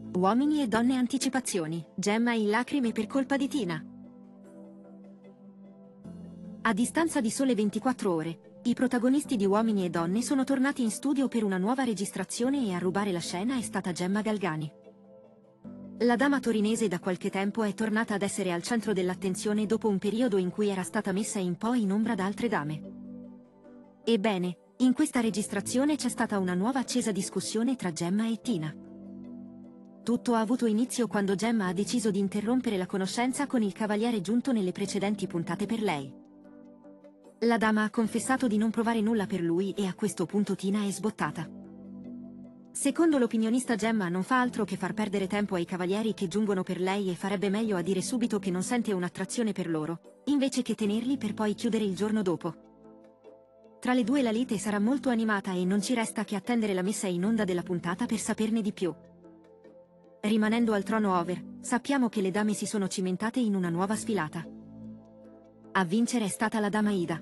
Uomini e donne anticipazioni, Gemma in lacrime per colpa di Tina. A distanza di sole 24 ore, i protagonisti di Uomini e donne sono tornati in studio per una nuova registrazione e a rubare la scena è stata Gemma Galgani. La dama torinese da qualche tempo è tornata ad essere al centro dell'attenzione dopo un periodo in cui era stata messa un po' in ombra da altre dame. Ebbene, in questa registrazione c'è stata una nuova accesa discussione tra Gemma e Tina. Tutto ha avuto inizio quando Gemma ha deciso di interrompere la conoscenza con il cavaliere giunto nelle precedenti puntate per lei. La dama ha confessato di non provare nulla per lui e a questo punto Tina è sbottata. Secondo l'opinionista Gemma non fa altro che far perdere tempo ai cavalieri che giungono per lei e farebbe meglio a dire subito che non sente un'attrazione per loro, invece che tenerli per poi chiudere il giorno dopo. Tra le due la lite sarà molto animata e non ci resta che attendere la messa in onda della puntata per saperne di più. Rimanendo al trono over, sappiamo che le dame si sono cimentate in una nuova sfilata. A vincere è stata la dama Ida.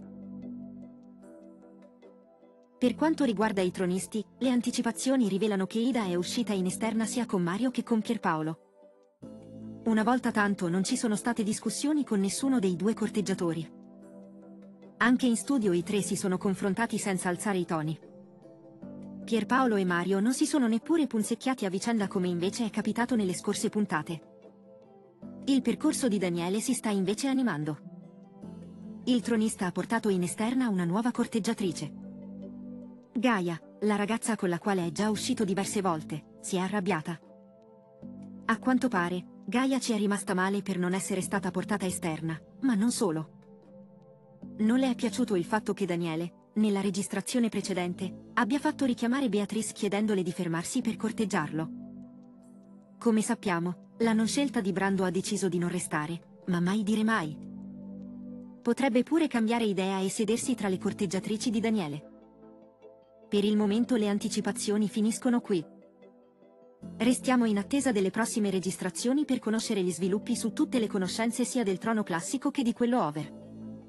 Per quanto riguarda i tronisti, le anticipazioni rivelano che Ida è uscita in esterna sia con Mario che con Pierpaolo. Una volta tanto non ci sono state discussioni con nessuno dei due corteggiatori. Anche in studio i tre si sono confrontati senza alzare i toni. Pierpaolo e Mario non si sono neppure punzecchiati a vicenda come invece è capitato nelle scorse puntate. Il percorso di Daniele si sta invece animando. Il tronista ha portato in esterna una nuova corteggiatrice. Gaia, la ragazza con la quale è già uscito diverse volte, si è arrabbiata. A quanto pare, Gaia ci è rimasta male per non essere stata portata esterna, ma non solo. Non le è piaciuto il fatto che Daniele, nella registrazione precedente, abbia fatto richiamare Beatrice chiedendole di fermarsi per corteggiarlo. Come sappiamo, la non scelta di Brando ha deciso di non restare, ma mai dire mai. Potrebbe pure cambiare idea e sedersi tra le corteggiatrici di Daniele. Per il momento le anticipazioni finiscono qui. Restiamo in attesa delle prossime registrazioni per conoscere gli sviluppi su tutte le conoscenze sia del trono classico che di quello over.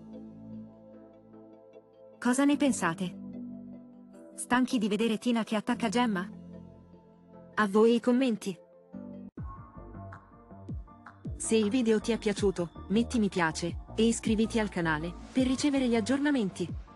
Cosa ne pensate? Stanchi di vedere Tina che attacca Gemma? A voi i commenti! Se il video ti è piaciuto, metti mi piace e iscriviti al canale per ricevere gli aggiornamenti.